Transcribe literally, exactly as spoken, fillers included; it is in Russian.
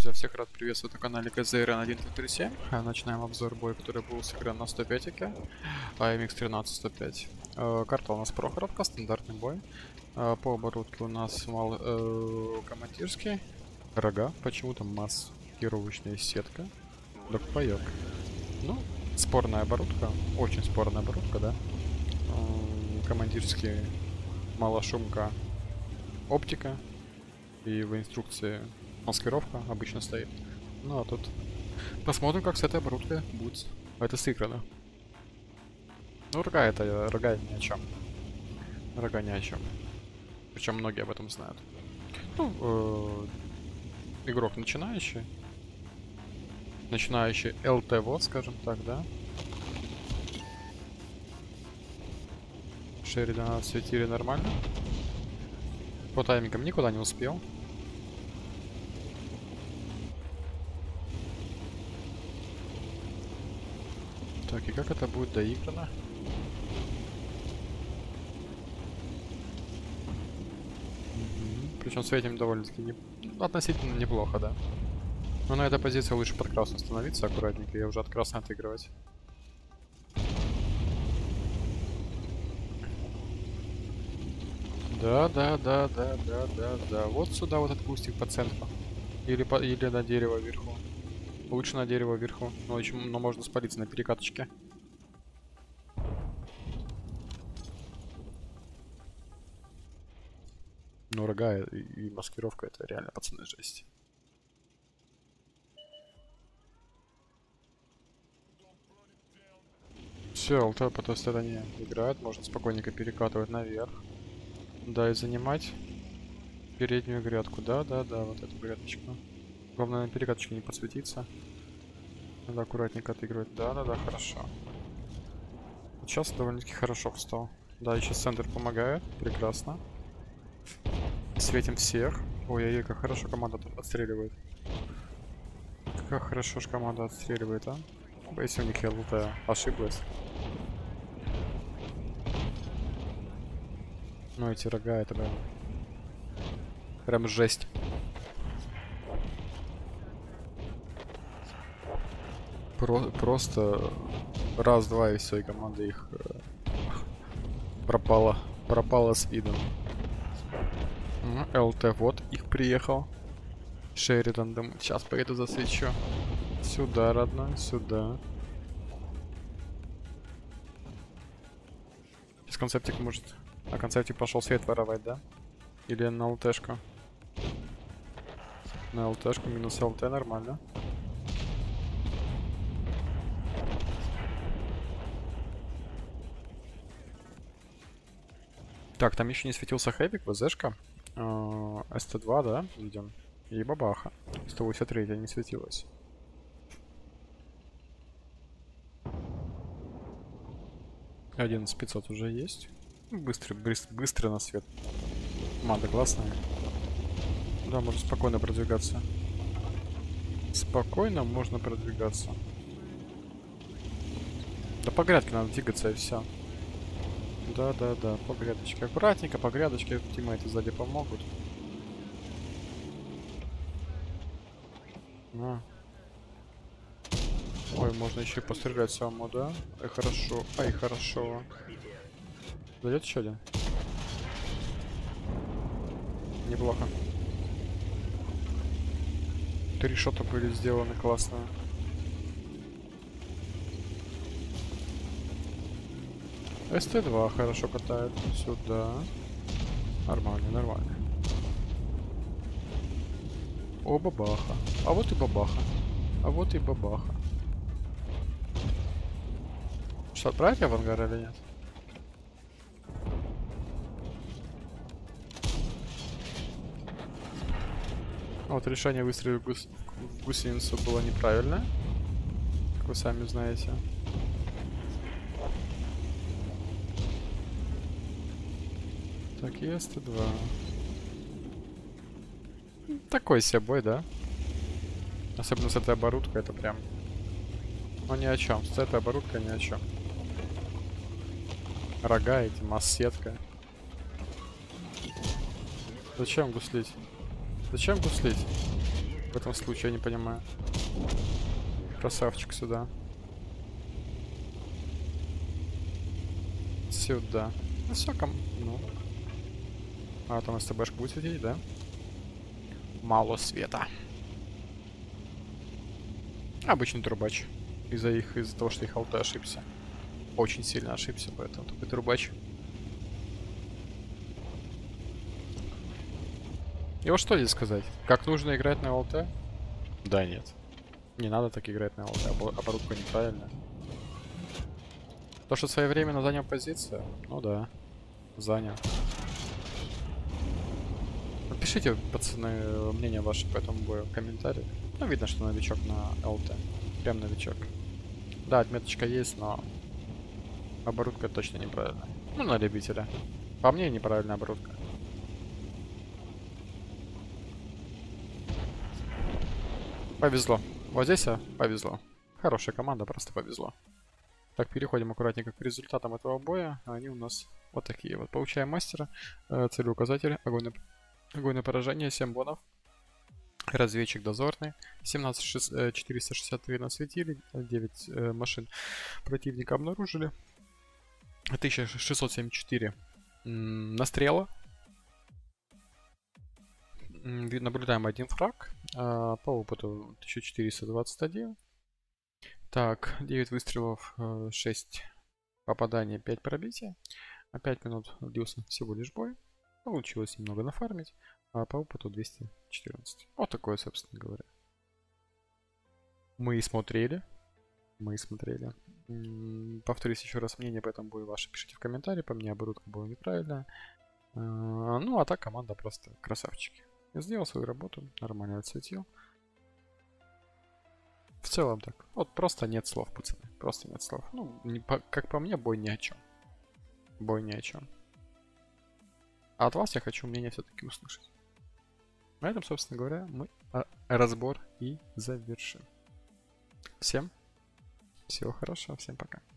друзья, всех рад приветствовать на канале КЗРН один три семь. Начинаем обзор боя, который был сыгран на сто пять АК, эм икс тринадцать сто пять. Карта у нас прохородка, стандартный бой. По оборудке у нас мал, э, командирский, рога, почему-то маскировочная сетка, докпайок. Ну, спорная оборудка, очень спорная оборудка, да. Э, командирский, малошумка, оптика. И в инструкции маскировка обычно стоит. Ну а тут посмотрим, как с этой оборудкой будет. Это сыграно. Ну, рога это рога ни о чем. Рога ни о чем. Причем многие об этом знают. Ну, э, игрок начинающий. Начинающий ЛТ-вот, скажем так, да. Шеридана отсветили нормально. По таймингам никуда не успел. Так, и как это будет доиграно? Угу. Причем светим довольно-таки не... относительно неплохо, да. Но на этой позиции лучше под красную становиться аккуратненько и уже от красной отыгрывать. Да, да, да, да, да, да, да. Вот сюда вот этот кустик по центру. Или, по... Или на дерево вверху. Лучше на дерево вверху. Но, еще... Но можно спалиться на перекаточке. Ну, рога и, и маскировка — это реально, пацаны, жесть. Все, ЛТ по той стороне играет. Можно спокойненько перекатывать наверх. Да, и занимать переднюю грядку. Да, да, да, вот эту грядочку. Главное на перекаточке не подсветиться. Надо аккуратненько отыгрывать. Да, да, да, хорошо. Вот сейчас довольно-таки хорошо встал. Да, и сейчас центр помогает. Прекрасно. Светим всех. Ой-ой-ой, как хорошо команда тут отстреливает. Как хорошо ж команда отстреливает, а? Если у них ЛТ ошиблась. Ну эти рога, это прям... Прям жесть. Про просто раз-два и все, и команда их э, пропала. Пропала с видом. ЛТ, вот их приехал. Шеридан, думаю, сейчас поеду засвечу. Сюда, родной, сюда. Сейчас концептик может... А концептик пошел свет воровать, да? Или на ЛТшку? На ЛТшку минус ЛТ, нормально. Так, там еще не светился хэвик, ВЗшка. СТ-два, да, видим. И бабаха. сто восемьдесят три не светилась. одиннадцать пятьсот уже есть. Быстрый, быстро, быстро на свет. Мада классная. Да, можно спокойно продвигаться. Спокойно можно продвигаться. Да по грядке надо двигаться и все. Да, да, да, по грядочке. Аккуратненько, по грядочке. Тиммейты сзади помогут. На. Ой, можно еще и пострелять самому, да? Ай, хорошо. Ай, хорошо. Зайдет еще один? Неплохо. Три шота были сделаны, классно. СТ-два хорошо катает. Сюда. Нормально, нормально. О, бабаха. А вот и бабаха. А вот и бабаха. Что, отправить авангар или нет? Вот решение выстрелить в, гус... в гусеницу было неправильно. Как вы сами знаете. Так, и СТ-два. Такой себе бой, да? Особенно с этой оборудкой, это прям... Ну ни о чем. С этой оборудкой ни о чем. Рога эти, масс-сетка. Зачем гуслить? Зачем гуслить? В этом случае я не понимаю. Красавчик сюда. Сюда. Ну все, ком... Ну. А там СТБшка будет светить, да? Мало света. Обычный трубач. Из-за их, из-за того, что их ЛТ ошибся. Очень сильно ошибся, поэтому тупой трубач. И вот что здесь сказать? Как нужно играть на ЛТ? Да нет. Не надо так играть на ЛТ, оборудка неправильная. То, что своевременно занял позицию? Ну да, занял. Напишите, пацаны, мнение ваше по этому бою в комментариях. Ну, видно, что новичок на ЛТ. Прям новичок. Да, отметочка есть, но оборудка точно неправильная. Ну, на любителя. По мне, неправильная оборудка. Повезло. Вот здесь а, повезло. Хорошая команда, просто повезло. Так, переходим аккуратненько к результатам этого боя. Они у нас вот такие вот. Получаем мастера, э, целеуказатель, огонь на, огонь на поражение, семь бонов. Разведчик дозорный, семнадцать четыреста шестьдесят три насветили, девять э, машин противника обнаружили. тысяча шестьсот семьдесят четыре настрела. Наблюдаем один фраг. Э, по опыту тысяча четыреста двадцать один. Так, девять выстрелов, шесть попаданий, пять пробития. На пять минут длился всего лишь бой. Получилось немного нафармить. А по опыту двести четырнадцать. Вот такое, собственно говоря. Мы и смотрели. Мы и смотрели. Повторюсь еще раз, мнение по этому бою ваше пишите в комментарии. По мне оборудка была неправильная. Ну, а так команда просто красавчики. Сделал свою работу, нормально отсветил. В целом так. Вот просто нет слов, пацаны. Просто нет слов. Ну, не по, как по мне, бой ни о чем. Бой ни о чем. А от вас я хочу мнение все-таки услышать. На этом, собственно говоря, мы разбор и завершим. Всем всего хорошего, всем пока.